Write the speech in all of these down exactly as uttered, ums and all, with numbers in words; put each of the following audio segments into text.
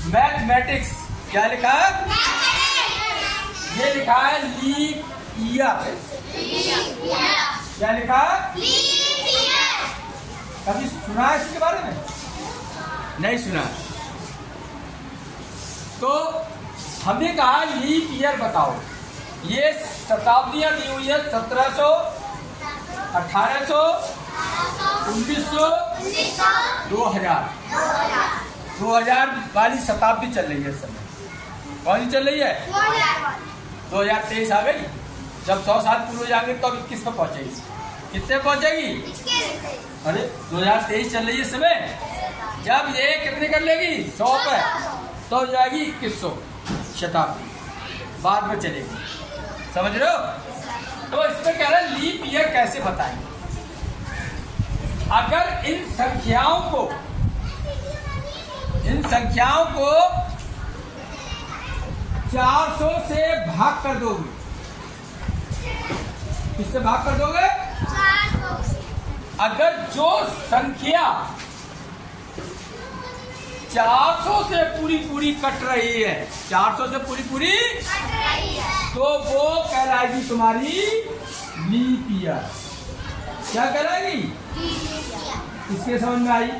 Mathematics. क्या लिखा है? ये लिखा है लीप ईयर। क्या लिखा है? Leap year. कभी सुना है इसके बारे में? नहीं सुना। तो हमने कहा लीप ईयर बताओ। ये शताब्दियां दी हुई है सत्रह सौ, अठारह सौ, उन्नीस सौ, दो हजार। दो हजार वाली शताब्दी चल रही है इस समय। कौन सी चल रही है? दो हजार तेईस आ गई। जब सौ साल पूरे हो जाएंगे तो अब इक्कीस पे पहुंचेगी। कितने पहुंचेगी? अरे दो हजार तेईस चल रही है इस समय। जब ये कितने कर लेगी? सौ पे तो हो जाएगी इक्कीस सौ शताब्दी, बाद में चलेगी। समझ रहे हो? तो इसमें कह रहे हैं लीप ईयर कैसे बताएंगे। अगर इन संख्याओं को इन संख्याओं को चार सौ से भाग कर दोगे। किससे भाग कर दोगे? अगर जो संख्या चार सौ से पूरी पूरी कट रही है, चार सौ से पूरी पूरी कट रही है, तो वो कहलाएगी तुम्हारी लीप ईयर। क्या कहलाएगी? किसके समझ में आई?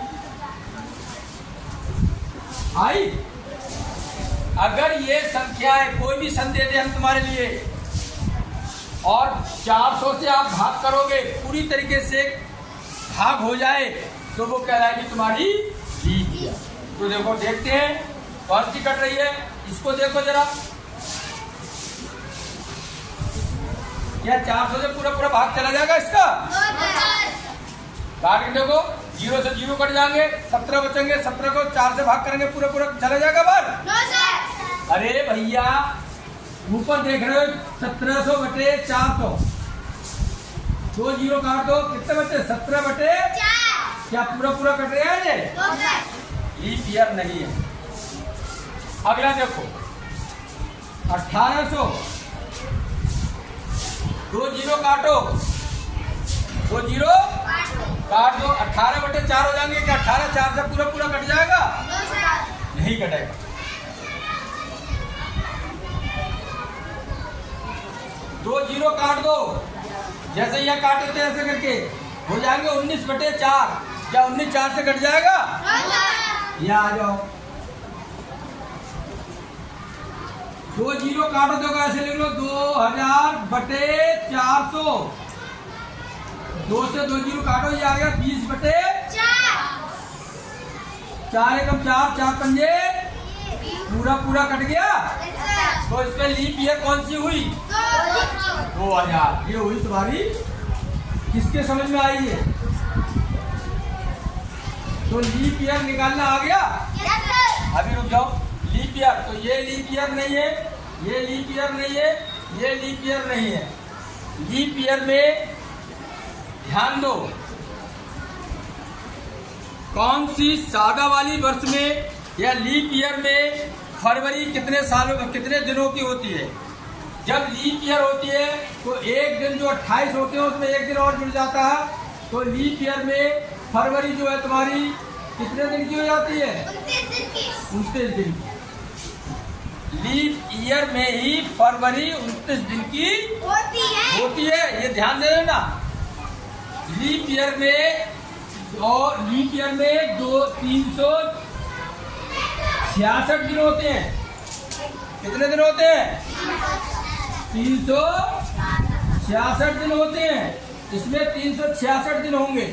आई? अगर ये संख्या है, कोई भी सन दे दे हम तुम्हारे लिए, और चार सौ से आप भाग करोगे, पूरी तरीके से भाग हो जाए, तो वो कहलाएगी तुम्हारी लीप ईयर। तो देखो, देखते हैं कौन सी कट रही है। इसको देखो जरा, क्या चार सौ से पूरा पूरा भाग चला जाएगा इसका? काट के देखो, जीरो से जीरो कट जाएंगे, सत्रह बचेंगे, सत्रह को चार से भाग करेंगे, पूरा पूरा चला जाएगा बार। अरे भैया ऊपर देख रहे हो, सत्रह सौ बटे चार सौ, दो जीरो काट दो, कितने बचे? सत्रह बटे चार। क्या पूरा पूरा कट रहा है ये? लीप ईयर नहीं है। अगला देखो, अठारह सौ, दो जीरो काटो, दो जीरो काट दो, अठारह बटे चार हो जाएंगे। क्या अठारह चार से पूरा पूरा कट जाएगा? नहीं कटेगा। दो जीरो काट दो, जैसे यह काटे थे ऐसे करके हो जाएंगे उन्नीस बटे चार। क्या उन्नीस चार से कट जाएगा? यहाँ आ जाओ, दो जीरो काटो तो ऐसे लिख लो, दो हजार बटे चार सौ, दो से दो जीरो काटो, ये आ गया बीस बटे चार, एकम चार, चार पंजे पूरा पूरा कट गया। तो इसमें लीप ईयर कौन सी हुई? दो हजार। ये हुई तुम्हारी। किसके समझ में आई है? तो लीप ईयर निकालना आ गया। अभी रुक जाओ, लीप ईयर, तो ये लीप ईयर नहीं है, ये लीप ईयर नहीं है, ये लीप ईयर नहीं है। लीप ईयर में ध्यान दो, कौन सी सादा वाली वर्ष में या लीप ईयर में फरवरी कितने सालों कितने दिनों की होती है? जब लीप ईयर होती है तो एक दिन जो अट्ठाईस होते हैं उसमें एक दिन और जुड़ जाता है। तो लीप ईयर में फरवरी जो है तुम्हारी कितने दिन की हो जाती है? उनतीस दिन की। लीप ईयर में ही फरवरी उनतीस दिन की होती है, होती है। ये ध्यान दे लेना। लीप ईयर में और लीप ईयर में दो तीन सौ छियासठ दिन होते हैं। कितने दिन होते हैं? तीन सौ छियासठ दिन होते हैं। इसमें तीन सौ छियासठ दिन होंगे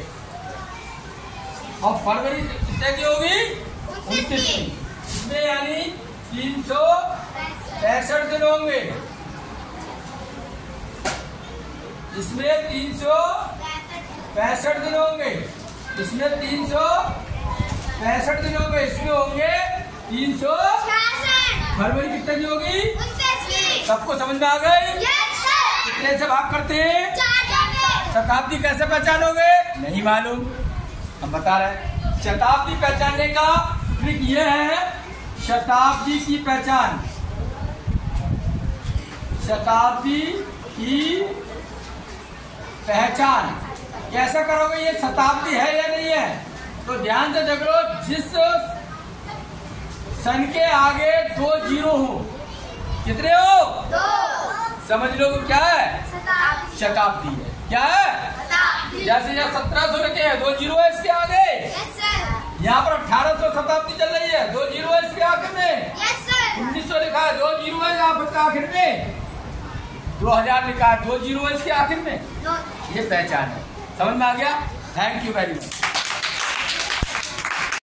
और फरवरी कितने की होगी? उनतीस की। इसमें यानी तीन सौ पैंसठ दिन होंगे। इसमें तीन सौ पैंसठ दिन होंगे। इसमें तीन सौ पैंसठ दिन होंगे। इसमें होंगे तीन सौ फरवरी कितने की होगी? सबको समझ में आ गई? कितने से भाग करते हैं? शताब्दी कैसे पहचानोगे? नहीं मालूम, हम बता रहे हैं। शताब्दी पहचानने का ट्रिक ये है, शताब्दी की पहचान, शताब्दी की पहचान कैसे करोगे? ये शताब्दी है या नहीं है? तो ध्यान से देख लो, जिस सन के आगे दो जीरो हो, कितने हो? दो। समझ लो क्या है? शताब्दी। शताब्दी है। क्या है? शताब्दी। जैसे यहाँ सत्रह सौ लिखे हैं, दो जीरो है इसके आगे। Yes sir. यहाँ पर अठारह सौ शताब्दी चल रही है, दो जीरो है इसके आखिर में। Yes sir. उन्नीस सौ लिखा है, दो जीरो है यहाँ पर आखिर में। दो हजार लिखा है, दो जीरो है इसके आखिर में। दो। ये पहचान है। समझ में आ गया? Thank you very much.